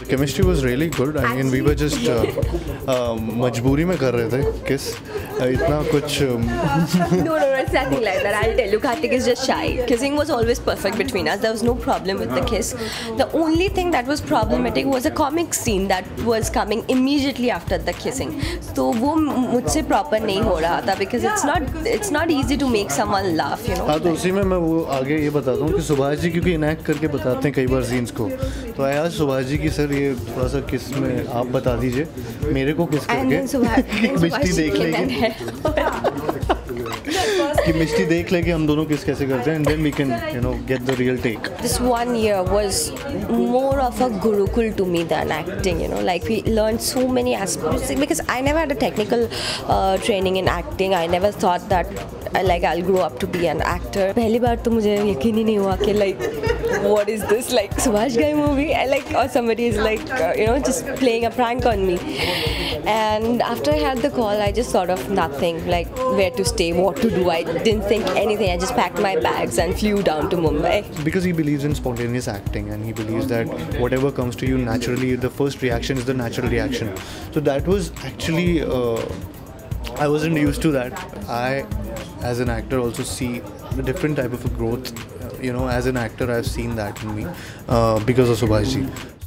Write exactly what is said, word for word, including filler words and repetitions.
chemistry was really good. I mean, we were just uh, uh, मजबूरी में कर रहे थे kiss. Uh, इतना कुछ. Um, no, no, no, it's nothing like that. I'll tell you, Karthik is just shy. Kissing was always perfect between us. There was no problem with the kiss. The only thing that was problematic was a comic scene that was coming immediately after the kissing. So वो मुझसे proper नहीं हो रहा था because it's not it's not easy to make someone laugh, you know. हाँ तो उसी में मैं वो आगे ये बताता हूँ कि सुभाष जी क्योंकि इनैक्ट करके बताते हैं कई बार सीन्स को, तो आया आज सुभाष जी की सर ये थोड़ा सा किस में आप बता दीजिए मेरे को किस करके मिष्टी देख लेंगे कि मिष्टी देख लेके हम दोनों किस कैसे करते हैं and then we can you know get the real take. This one year was more of a gurukul to me than acting, you know, like we learned so many aspects because I never had a technical uh, training in acting. I never thought that uh, like I'll grow up to be an actor. पहली बार तो मुझे यकीन ही नहीं हुआ कि like what is this, like Subhash Ghai movie, I like, or somebody is like uh, you know just playing a prank on me. And after I had the call, I just thought of nothing, like where to stay, what to do. I didn't think anything. I just packed my bags and flew down to Mumbai. Because he believes in spontaneous acting and he believes that whatever comes to you naturally, the first reaction is the natural reaction. So that was actually, uh, I wasn't used to that. I, as an actor, also see a different type of a growth. You know, as an actor, I've seen that in me uh, because of Subhash ji.